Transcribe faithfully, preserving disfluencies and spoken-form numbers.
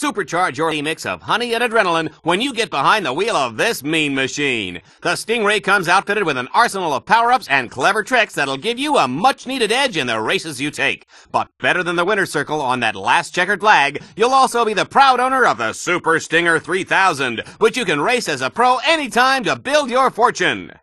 Supercharge your mix of honey and adrenaline when you get behind the wheel of this mean machine. The Stingray comes outfitted with an arsenal of power-ups and clever tricks that'll give you a much-needed edge in the races you take. But better than the winner's circle on that last checkered flag, you'll also be the proud owner of the Super Stinger three thousand, which you can race as a pro anytime to build your fortune.